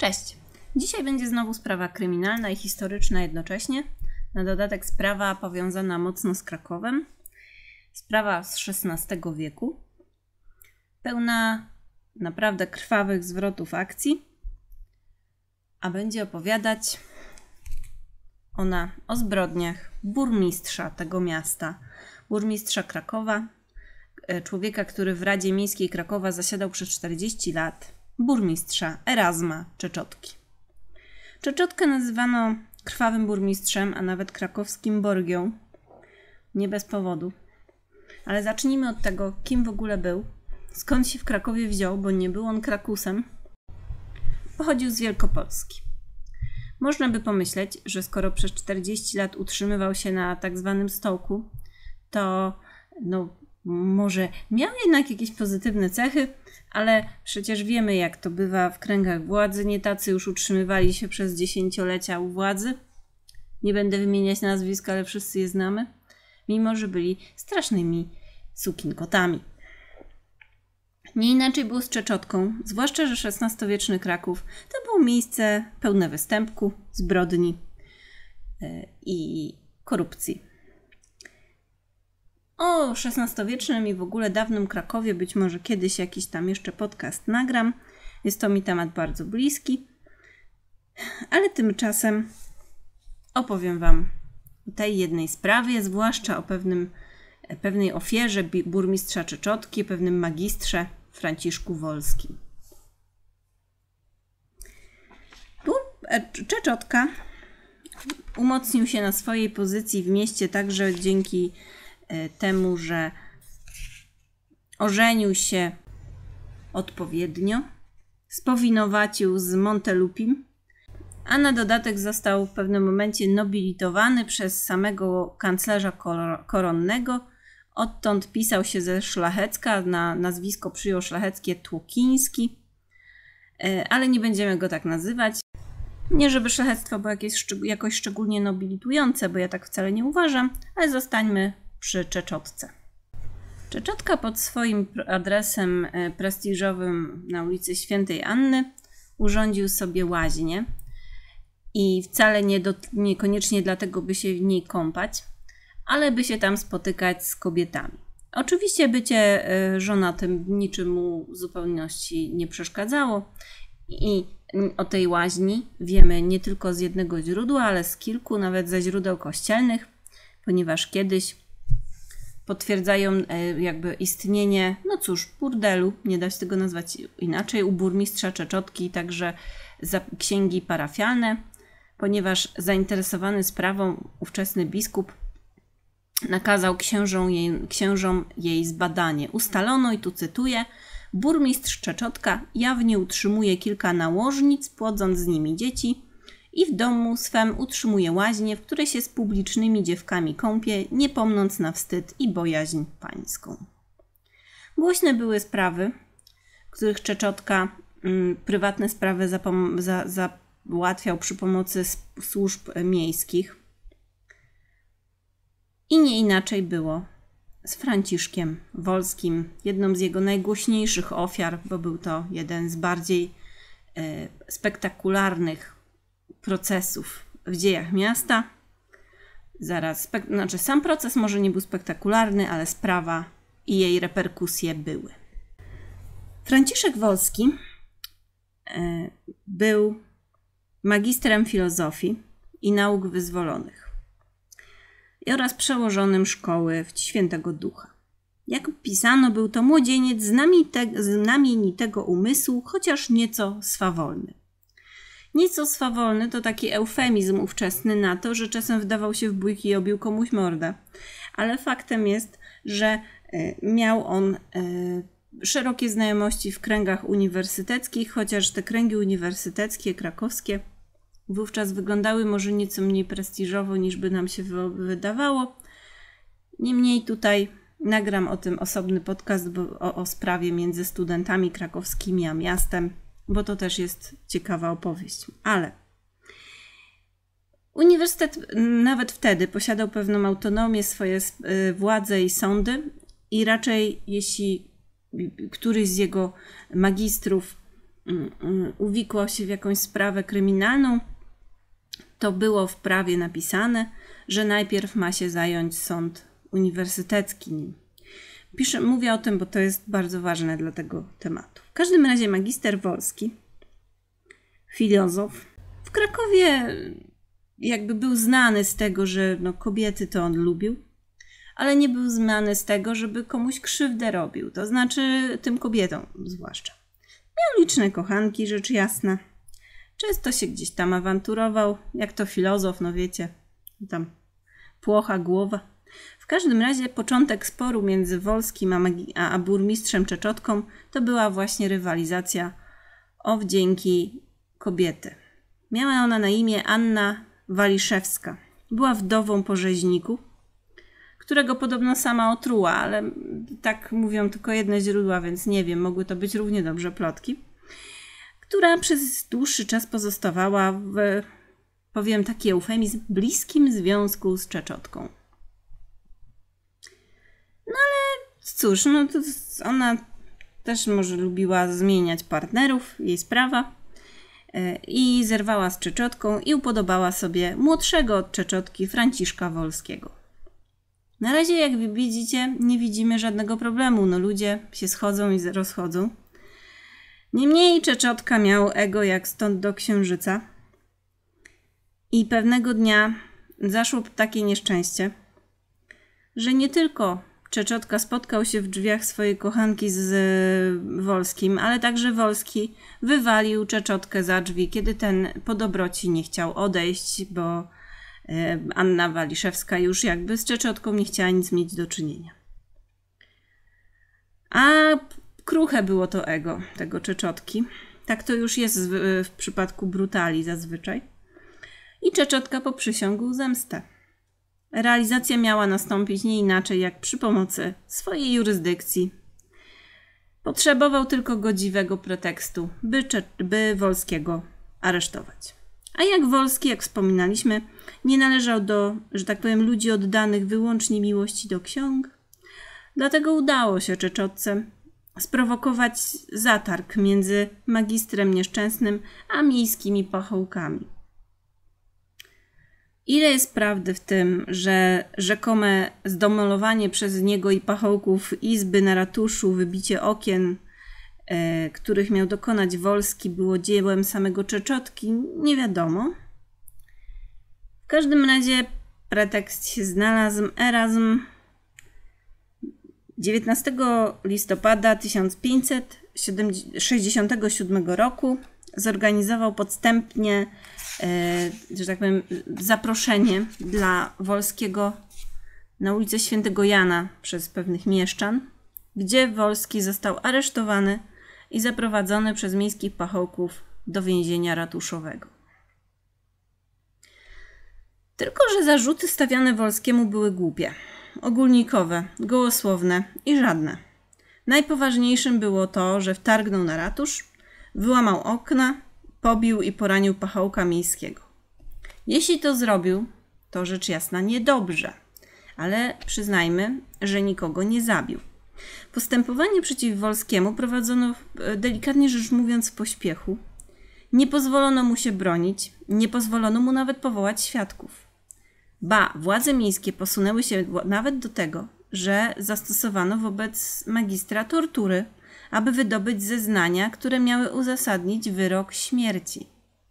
Cześć! Dzisiaj będzie znowu sprawa kryminalna i historyczna jednocześnie. Na dodatek sprawa powiązana mocno z Krakowem. Sprawa z XVI wieku. Pełna naprawdę krwawych zwrotów akcji. A będzie opowiadać ona o zbrodniach burmistrza tego miasta. Burmistrza Krakowa. Człowieka, który w Radzie Miejskiej Krakowa zasiadał przez 40 lat. Burmistrza Erazma Czeczotki. Czeczotkę nazywano krwawym burmistrzem, a nawet krakowskim Borgią. Nie bez powodu. Ale zacznijmy od tego, kim w ogóle był. Skąd się w Krakowie wziął, bo nie był on Krakusem. Pochodził z Wielkopolski. Można by pomyśleć, że skoro przez 40 lat utrzymywał się na tak zwanym stołku, to może miał jednak jakieś pozytywne cechy, ale przecież wiemy, jak to bywa w kręgach władzy. Nie tacy już utrzymywali się przez dziesięciolecia u władzy. Nie będę wymieniać nazwisk, ale wszyscy je znamy. Mimo że byli strasznymi sukinkotami. Nie inaczej było z Czeczotką, zwłaszcza, że XVI-wieczny Kraków to było miejsce pełne występku, zbrodni i korupcji. O XVI-wiecznym i w ogóle dawnym Krakowie być może kiedyś jakiś tam jeszcze podcast nagram. Jest to mi temat bardzo bliski. Ale tymczasem opowiem Wam o tej jednej sprawie, zwłaszcza o pewnej ofierze burmistrza Czeczotki, pewnym magistrze Franciszku Wolskim. Czeczotka umocnił się na swojej pozycji w mieście także dzięki temu, że ożenił się odpowiednio, spowinowacił z Montelupim, a na dodatek został w pewnym momencie nobilitowany przez samego kanclerza koronnego. Odtąd pisał się ze Szlachecka, na nazwisko przyjął szlacheckie Tłokiński, ale nie będziemy go tak nazywać. Nie żeby szlachectwo było jakoś szczególnie nobilitujące, bo ja tak wcale nie uważam, ale zostańmy przy Czeczotce. Czeczotka pod swoim adresem prestiżowym na ulicy Świętej Anny urządził sobie łaźnię i wcale niekoniecznie dlatego, by się w niej kąpać, ale by się tam spotykać z kobietami. Oczywiście bycie żonatym niczym mu w zupełności nie przeszkadzało i o tej łaźni wiemy nie tylko z jednego źródła, ale z kilku, nawet ze źródeł kościelnych, ponieważ kiedyś potwierdzają jakby istnienie, burdelu, nie da się tego nazwać inaczej, u burmistrza Czeczotki, także księgi parafialne, ponieważ zainteresowany sprawą ówczesny biskup nakazał księżom jej zbadanie. Ustalono, i tu cytuję, burmistrz Czeczotka jawnie utrzymuje kilka nałożnic, płodząc z nimi dzieci i w domu swem utrzymuje łaźnię, w której się z publicznymi dziewkami kąpie, nie pomnąc na wstyd i bojaźń pańską. Głośne były sprawy, w których Czeczotka prywatne sprawy załatwiał przy pomocy służb miejskich. I nie inaczej było z Franciszkiem Wolskim, jedną z jego najgłośniejszych ofiar, bo był to jeden z bardziej spektakularnych procesów w dziejach miasta. Sam proces może nie był spektakularny, ale sprawa i jej reperkusje były. Franciszek Wolski był magistrem filozofii i nauk wyzwolonych oraz przełożonym szkoły Świętego Ducha. Jak pisano, był to młodzieniec znamienitego umysłu, chociaż nieco swawolny. Nieco swawolny to taki eufemizm ówczesny na to, że czasem wdawał się w bójki i obił komuś mordę. Ale faktem jest, że miał on szerokie znajomości w kręgach uniwersyteckich, chociaż te kręgi uniwersyteckie, krakowskie, wówczas wyglądały może nieco mniej prestiżowo, niż by nam się wydawało. Niemniej tutaj nagram o tym osobny podcast o sprawie między studentami krakowskimi a miastem, bo to też jest ciekawa opowieść. Ale uniwersytet nawet wtedy posiadał pewną autonomię, swoje władze i sądy i raczej jeśli któryś z jego magistrów uwikłał się w jakąś sprawę kryminalną, to było w prawie napisane, że najpierw ma się zająć sąd uniwersytecki nim. Mówię o tym, bo to jest bardzo ważne dla tego tematu. W każdym razie magister Wolski, filozof, w Krakowie jakby był znany z tego, że kobiety to on lubił, ale nie był znany z tego, żeby komuś krzywdę robił, to znaczy tym kobietom zwłaszcza. Miał liczne kochanki, rzecz jasna. Często się gdzieś tam awanturował, jak to filozof, wiecie, tam płocha głowa. W każdym razie początek sporu między Wolskim a burmistrzem Czeczotką to była właśnie rywalizacja o wdzięki kobiety. Miała ona na imię Anna Waliszewska. Była wdową po rzeźniku, którego podobno sama otruła, ale tak mówią tylko jedne źródła, więc nie wiem, mogły to być równie dobrze plotki, która przez dłuższy czas pozostawała w, powiem taki eufemizm, bliskim związku z Czeczotką. Cóż, to ona też może lubiła zmieniać partnerów, jej sprawa, i zerwała z Czeczotką i upodobała sobie młodszego od Czeczotki Franciszka Wolskiego. Na razie, jak widzicie, nie widzimy żadnego problemu, ludzie się schodzą i rozchodzą. Niemniej Czeczotka miał ego jak stąd do księżyca i pewnego dnia zaszło takie nieszczęście, że nie tylko Czeczotka spotkał się w drzwiach swojej kochanki z Wolskim, ale także Wolski wywalił Czeczotkę za drzwi, kiedy ten po dobroci nie chciał odejść, bo Anna Waliszewska już jakby z Czeczotką nie chciała nic mieć do czynienia. A kruche było to ego tego Czeczotki. Tak to już jest w przypadku brutali zazwyczaj. I Czeczotka poprzysiągł zemstę. Realizacja miała nastąpić nie inaczej jak przy pomocy swojej jurysdykcji. Potrzebował tylko godziwego pretekstu, by Wolskiego aresztować. A jak Wolski, jak wspominaliśmy, nie należał do, że tak powiem, ludzi oddanych wyłącznie miłości do ksiąg, dlatego udało się Czeczotce sprowokować zatarg między magistrem nieszczęsnym a miejskimi pachołkami. Ile jest prawdy w tym, że rzekome zdemolowanie przez niego i pachołków izby na ratuszu, wybicie okien, których miał dokonać Wolski, było dziełem samego Czeczotki, nie wiadomo. W każdym razie pretekst się znalazł. Erazm 19 listopada 1567 roku zorganizował podstępnie, że tak powiem, zaproszenie dla Wolskiego na ulicę Świętego Jana przez pewnych mieszczan, gdzie Wolski został aresztowany i zaprowadzony przez miejskich pachołków do więzienia ratuszowego. Tylko że zarzuty stawiane Wolskiemu były głupie, ogólnikowe, gołosłowne i żadne. Najpoważniejszym było to, że wtargnął na ratusz, wyłamał okna, pobił i poranił pachołka miejskiego. Jeśli to zrobił, to rzecz jasna niedobrze, ale przyznajmy, że nikogo nie zabił. Postępowanie przeciw Wolskiemu prowadzono, delikatnie rzecz mówiąc, w pośpiechu. Nie pozwolono mu się bronić, nie pozwolono mu nawet powołać świadków. Ba, władze miejskie posunęły się nawet do tego, że zastosowano wobec magistra tortury, aby wydobyć zeznania, które miały uzasadnić wyrok śmierci.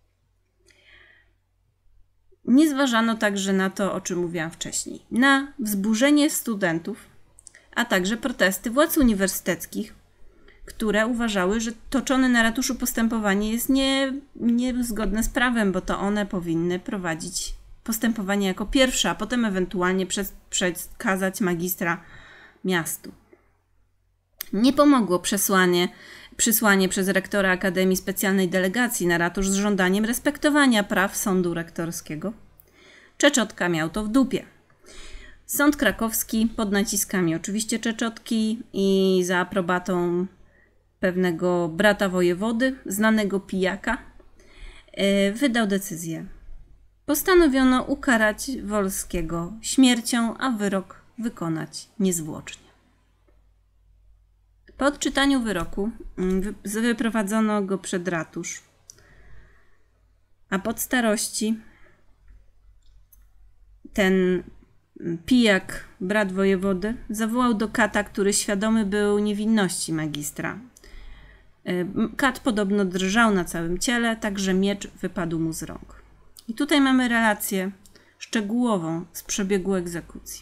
Nie zważano także na to, o czym mówiłam wcześniej, na wzburzenie studentów, a także protesty władz uniwersyteckich, które uważały, że toczone na ratuszu postępowanie jest niezgodne z prawem, bo to one powinny prowadzić postępowanie jako pierwsze, a potem ewentualnie przekazać magistra miastu. Nie pomogło przysłanie przez rektora Akademii specjalnej delegacji na ratusz z żądaniem respektowania praw sądu rektorskiego. Czeczotka miał to w dupie. Sąd krakowski pod naciskami oczywiście Czeczotki i za aprobatą pewnego brata wojewody, znanego pijaka, wydał decyzję. Postanowiono ukarać Wolskiego śmiercią, a wyrok wykonać niezwłocznie. Po odczytaniu wyroku wyprowadzono go przed ratusz, a podstarości ten pijak, brat wojewody, zawołał do kata, który świadomy był niewinności magistra. Kat podobno drżał na całym ciele, tak że miecz wypadł mu z rąk. I tutaj mamy relację szczegółową z przebiegu egzekucji.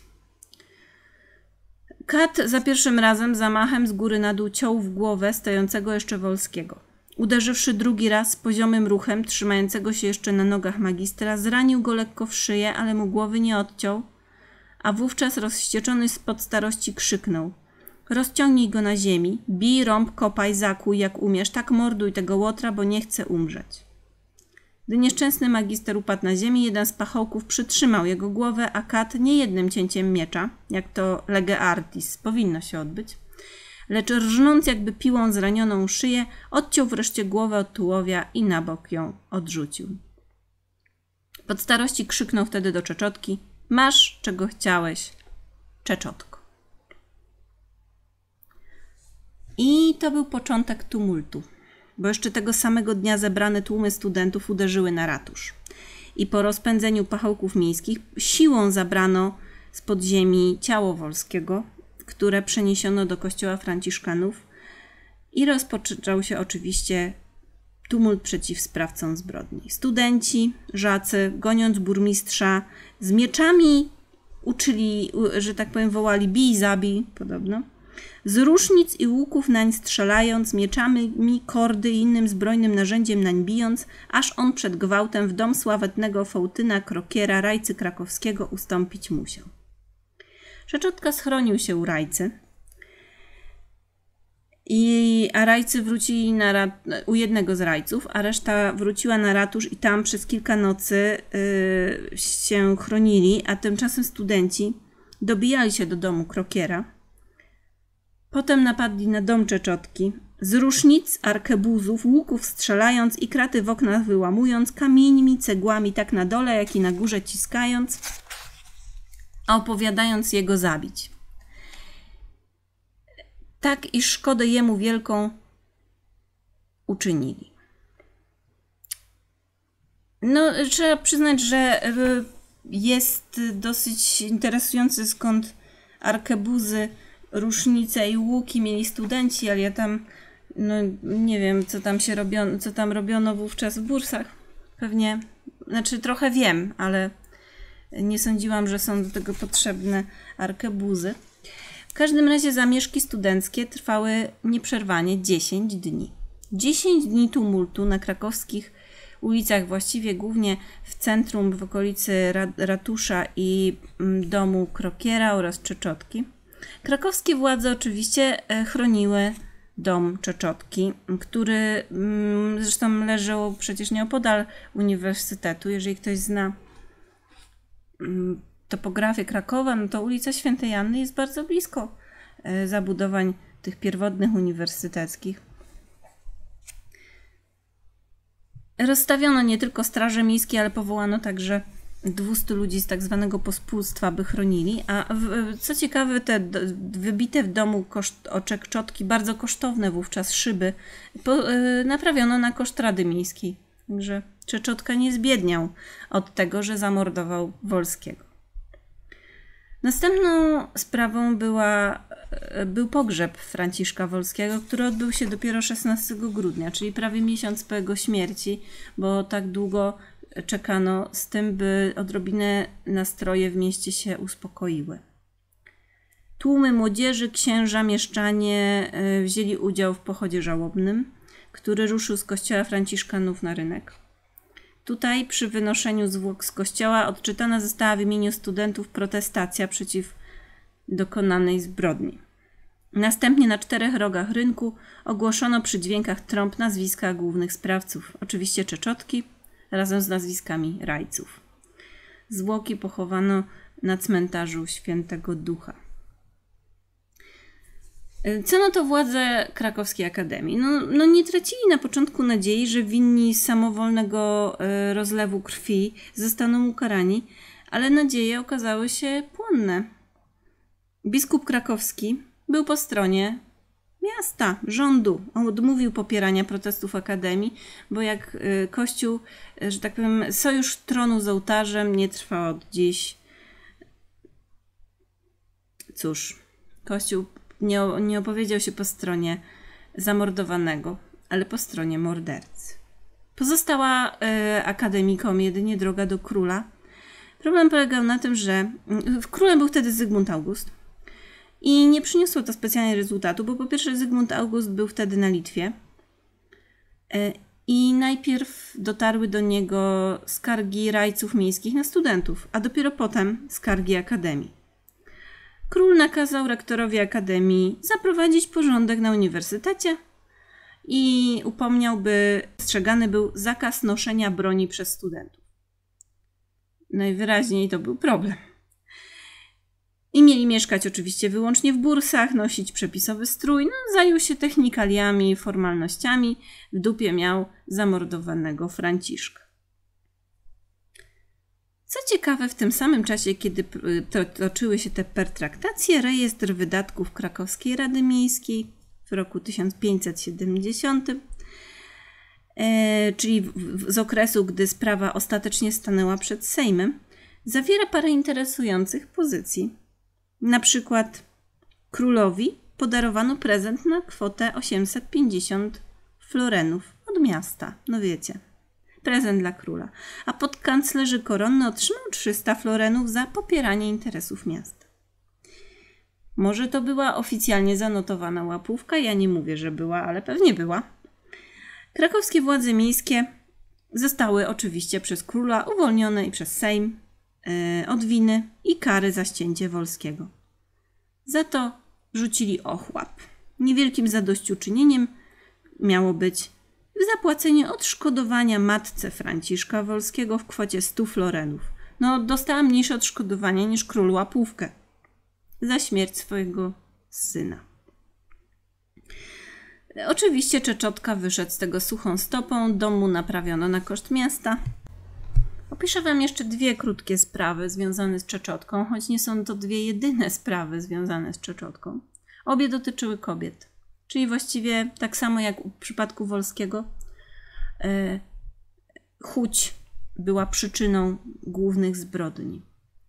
Kat za pierwszym razem zamachem z góry na dół ciął w głowę stojącego jeszcze Wolskiego. Uderzywszy drugi raz poziomym ruchem trzymającego się jeszcze na nogach magistra, zranił go lekko w szyję, ale mu głowy nie odciął, a wówczas rozwścieczony z podstarości krzyknął: rozciągnij go na ziemi, bij, rąb, kopaj, zakuj jak umiesz, tak morduj tego łotra, bo nie chce umrzeć. Gdy nieszczęsny magister upadł na ziemi, jeden z pachołków przytrzymał jego głowę, a kat nie jednym cięciem miecza, jak to lege artis powinno się odbyć, lecz rżnąc jakby piłą zranioną szyję, odciął wreszcie głowę od tułowia i na bok ją odrzucił. Podstarości krzyknął wtedy do Czeczotki: masz, czego chciałeś, Czeczotko. I to był początek tumultu, bo jeszcze tego samego dnia zebrane tłumy studentów uderzyły na ratusz. I po rozpędzeniu pachołków miejskich siłą zabrano z podziemi ciało Wolskiego, które przeniesiono do kościoła franciszkanów i rozpoczął się oczywiście tumult przeciw sprawcom zbrodni. Studenci, żacy, goniąc burmistrza, z mieczami uczyli, że tak powiem, wołali bij, zabij, podobno. Z różnic i łuków nań strzelając, mieczami, kordy i innym zbrojnym narzędziem nań bijąc, aż on przed gwałtem w dom sławetnego Fołtyna Krokiera, rajcy krakowskiego, ustąpić musiał. Czeczotka schronił się u rajcy, a rajcy wrócili u jednego z rajców, a reszta wróciła na ratusz i tam przez kilka nocy się chronili, a tymczasem studenci dobijali się do domu Krokiera. Potem napadli na dom Czeczotki, z różnic, arkebuzów, łuków strzelając i kraty w oknach wyłamując, kamieniami, cegłami tak na dole, jak i na górze ciskając, a opowiadając jego zabić. Tak iż szkodę jemu wielką uczynili. No, trzeba przyznać, że jest dosyć interesujący, skąd arkebuzy, różnice i łuki mieli studenci, ale ja tam nie wiem, co tam robiono wówczas w bursach. Pewnie, znaczy trochę wiem, ale nie sądziłam, że są do tego potrzebne arkebuzy. W każdym razie zamieszki studenckie trwały nieprzerwanie 10 dni. 10 dni tumultu na krakowskich ulicach, właściwie głównie w centrum, w okolicy ratusza i domu Krokiera oraz Czeczotki. Krakowskie władze oczywiście chroniły dom Czeczotki, który zresztą leżał przecież nieopodal uniwersytetu. Jeżeli ktoś zna topografię Krakowa, no to ulica Świętej Anny jest bardzo blisko zabudowań tych pierwotnych uniwersyteckich. Rozstawiono nie tylko straże miejskie, ale powołano także 200 ludzi z tak zwanego pospólstwa, by chronili, a co ciekawe, te wybite w domu Czeczotki, bardzo kosztowne wówczas szyby, naprawiono na koszt Rady Miejskiej. Także Czeczotka nie zbiedniał od tego, że zamordował Wolskiego. Następną sprawą był pogrzeb Franciszka Wolskiego, który odbył się dopiero 16 grudnia, czyli prawie miesiąc po jego śmierci, bo tak długo czekano z tym, by odrobinę nastroje w mieście się uspokoiły. Tłumy młodzieży, księża, mieszczanie wzięli udział w pochodzie żałobnym, który ruszył z kościoła franciszkanów na rynek. Tutaj przy wynoszeniu zwłok z kościoła odczytana została w imieniu studentów protestacja przeciw dokonanej zbrodni. Następnie na 4 rogach rynku ogłoszono przy dźwiękach trąb nazwiska głównych sprawców, oczywiście Czeczotki, razem z nazwiskami rajców. Zwłoki pochowano na cmentarzu Świętego Ducha. Co na to władze Krakowskiej Akademii? No nie tracili na początku nadziei, że winni samowolnego rozlewu krwi zostaną ukarani, ale nadzieje okazały się płonne. Biskup krakowski był po stronie miasta, rządu. Odmówił popierania protestów Akademii, bo jak Kościół, że tak powiem, sojusz tronu z ołtarzem nie trwa od dziś. Cóż, Kościół nie opowiedział się po stronie zamordowanego, ale po stronie mordercy. Pozostała akademikom jedynie droga do króla. Problem polegał na tym, że królem był wtedy Zygmunt August i nie przyniosło to specjalnie rezultatu, bo po pierwsze Zygmunt August był wtedy na Litwie i najpierw dotarły do niego skargi rajców miejskich na studentów, a dopiero potem skargi akademii. Król nakazał rektorowi akademii zaprowadzić porządek na uniwersytecie i upomniał, by przestrzegany był zakaz noszenia broni przez studentów. Najwyraźniej to był problem. I mieli mieszkać oczywiście wyłącznie w bursach, nosić przepisowy strój, zajął się technikaliami, formalnościami, w dupie miał zamordowanego Franciszka. Co ciekawe, w tym samym czasie, kiedy toczyły się te pertraktacje, rejestr wydatków Krakowskiej Rady Miejskiej w roku 1570, czyli z okresu, gdy sprawa ostatecznie stanęła przed Sejmem, zawiera parę interesujących pozycji. Na przykład królowi podarowano prezent na kwotę 850 florenów od miasta, no wiecie. Prezent dla króla, a podkanclerzy koronny otrzymał 300 florenów za popieranie interesów miasta. Może to była oficjalnie zanotowana łapówka, ja nie mówię, że była, ale pewnie była. Krakowskie władze miejskie zostały oczywiście przez króla uwolnione i przez Sejm od winy i kary za ścięcie Wolskiego. Za to rzucili ochłap. Niewielkim zadośćuczynieniem miało być zapłacenie odszkodowania matce Franciszka Wolskiego w kwocie 100 florenów. Dostała mniejsze odszkodowanie niż król łapówkę za śmierć swojego syna. Oczywiście Czeczotka wyszedł z tego suchą stopą, dom mu naprawiono na koszt miasta. Opiszę wam jeszcze 2 krótkie sprawy związane z Czeczotką, choć nie są to 2 jedyne sprawy związane z Czeczotką. Obie dotyczyły kobiet. Czyli właściwie tak samo jak w przypadku Wolskiego, chuć była przyczyną głównych zbrodni.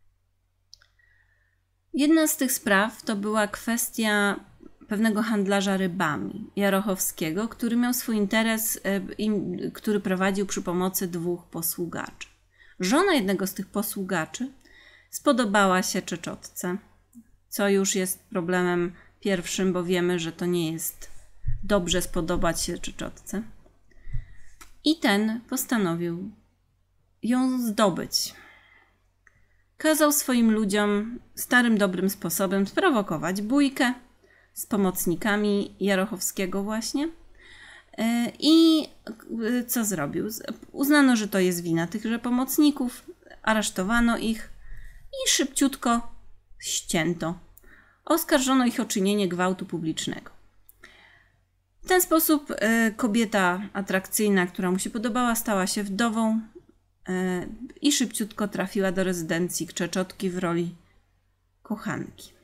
Jedna z tych spraw to była kwestia pewnego handlarza rybami, Jarochowskiego, który miał swój interes, który prowadził przy pomocy 2 posługaczy. Żona jednego z tych posługaczy spodobała się Czeczotce, co już jest problemem pierwszym, bo wiemy, że to nie jest dobrze spodobać się Czeczotce. I ten postanowił ją zdobyć. Kazał swoim ludziom starym, dobrym sposobem sprowokować bójkę z pomocnikami Jarochowskiego właśnie. I co zrobił? Uznano, że to jest wina tychże pomocników, aresztowano ich i szybciutko ścięto. Oskarżono ich o czynienie gwałtu publicznego. W ten sposób kobieta atrakcyjna, która mu się podobała, stała się wdową i szybciutko trafiła do rezydencji Czeczotki w roli kochanki.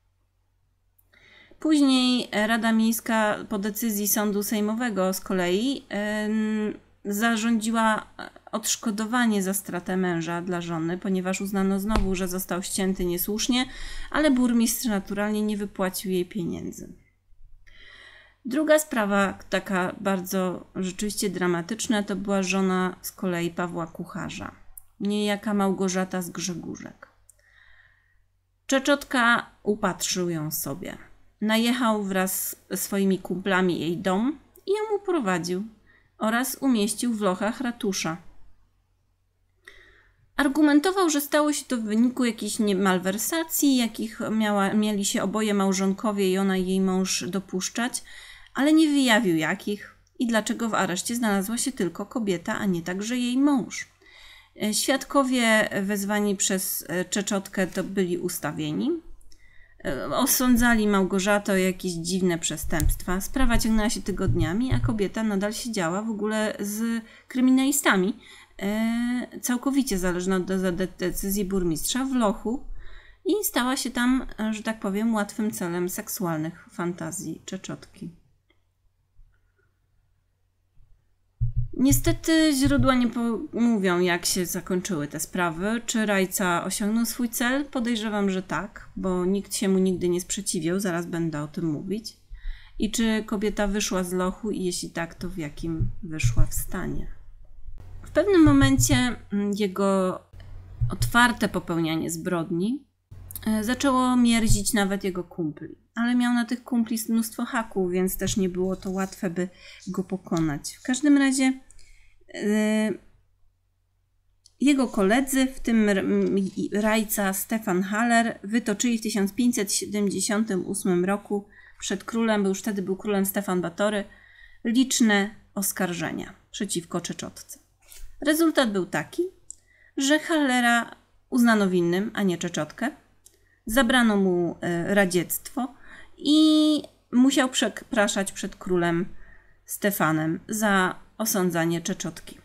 Później Rada Miejska po decyzji sądu sejmowego z kolei zarządziła odszkodowanie za stratę męża dla żony, ponieważ uznano znowu, że został ścięty niesłusznie, ale burmistrz naturalnie nie wypłacił jej pieniędzy. Druga sprawa, taka bardzo rzeczywiście dramatyczna, to była żona z kolei Pawła Kucharza, niejaka Małgorzata z Grzegórzek. Czeczotka upatrzył ją sobie. Najechał wraz ze swoimi kumplami jej dom i ją uprowadził oraz umieścił w lochach ratusza. Argumentował, że stało się to w wyniku jakichś malwersacji, jakich mieli się oboje małżonkowie i ona i jej mąż dopuszczać, ale nie wyjawił jakich i dlaczego w areszcie znalazła się tylko kobieta, a nie także jej mąż. Świadkowie wezwani przez Czeczotkę to byli ustawieni. Osądzali Małgorzatę o jakieś dziwne przestępstwa. Sprawa ciągnęła się tygodniami, a kobieta nadal siedziała w ogóle z kryminalistami, całkowicie zależna od decyzji burmistrza w lochu i stała się tam, że tak powiem, łatwym celem seksualnych fantazji Czeczotki. Niestety źródła nie mówią, jak się zakończyły te sprawy. Czy Rajca osiągnął swój cel? Podejrzewam, że tak, bo nikt się mu nigdy nie sprzeciwiał, zaraz będę o tym mówić. I czy kobieta wyszła z lochu i jeśli tak, to w jakim wyszła w stanie? W pewnym momencie jego otwarte popełnianie zbrodni zaczęło mierzić nawet jego kumpli. Ale miał na tych kumpli mnóstwo haków, więc też nie było to łatwe, by go pokonać. W każdym razie jego koledzy, w tym Rajca Stefan Haller, wytoczyli w 1578 roku przed królem, bo już wtedy był królem Stefan Batory, liczne oskarżenia przeciwko Czeczotce. Rezultat był taki, że Hallera uznano winnym, a nie Czeczotkę. Zabrano mu radziectwo i musiał przepraszać przed królem Stefanem za osądzanie Czeczotki.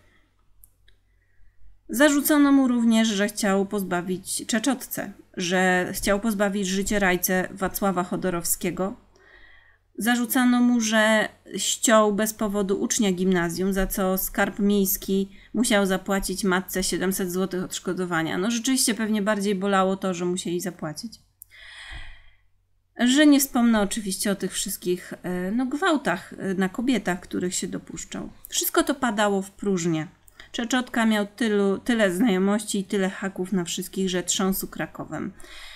Zarzucono mu również, że chciał pozbawić Czeczotce, że chciał pozbawić życia Rajce Wacława Chodorowskiego. Zarzucano mu, że ściął bez powodu ucznia gimnazjum, za co skarb miejski musiał zapłacić matce 700 zł odszkodowania. No rzeczywiście pewnie bardziej bolało to, że musieli zapłacić. Że nie wspomnę oczywiście o tych wszystkich gwałtach na kobietach, których się dopuszczał. Wszystko to padało w próżnię. Czeczotka miał tyle znajomości i tyle haków na wszystkich, że trząsł Krakowem.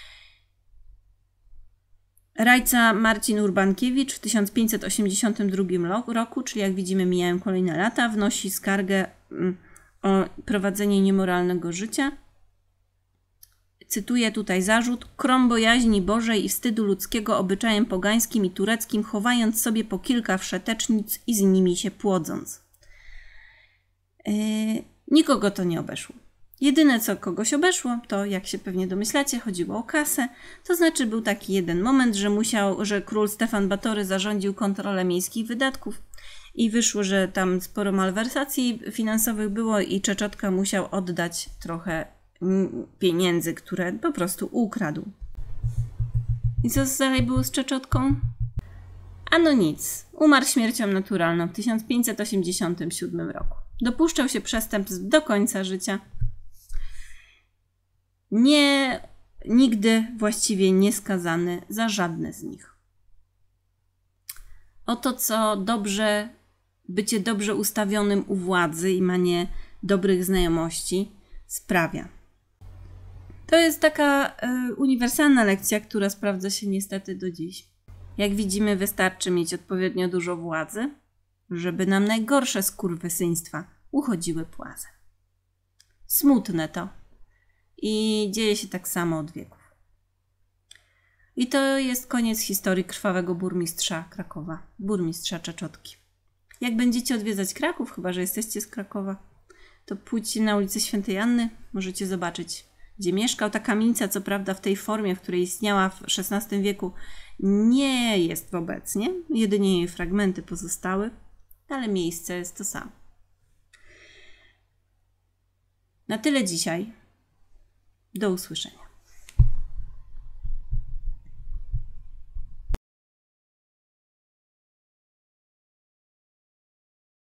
Rajca Marcin Urbankiewicz w 1582 roku, czyli jak widzimy mijają kolejne lata, wnosi skargę o prowadzenie niemoralnego życia. Cytuję tutaj zarzut: krom bojaźni Bożej i wstydu ludzkiego obyczajem pogańskim i tureckim, chowając sobie po kilka wszetecznic i z nimi się płodząc. Nikogo to nie obeszło. Jedyne, co kogoś obeszło, to, jak się pewnie domyślacie, chodziło o kasę. To znaczy był taki jeden moment, że król Stefan Batory zarządził kontrolę miejskich wydatków i wyszło, że tam sporo malwersacji finansowych było i Czeczotka musiał oddać trochę pieniędzy, które po prostu ukradł. I co dalej było z Czeczotką? Ano nic. Umarł śmiercią naturalną w 1587 roku. Dopuszczał się przestępstw do końca życia. Nigdy właściwie nie skazany za żadne z nich. Oto co bycie dobrze ustawionym u władzy i manie dobrych znajomości sprawia. To jest taka uniwersalna lekcja, która sprawdza się niestety do dziś. Jak widzimy, wystarczy mieć odpowiednio dużo władzy, żeby nam najgorsze skurwysyństwa uchodziły płazem. Smutne to. I dzieje się tak samo od wieków. I to jest koniec historii krwawego burmistrza Krakowa, burmistrza Czeczotki. Jak będziecie odwiedzać Kraków, chyba że jesteście z Krakowa, to pójdźcie na ulicę Świętej Anny, możecie zobaczyć, gdzie mieszkał. Ta kamienica, co prawda w tej formie, w której istniała w XVI wieku, nie jest obecnie, jedynie jej fragmenty pozostały, ale miejsce jest to samo. Na tyle dzisiaj. Do usłyszenia.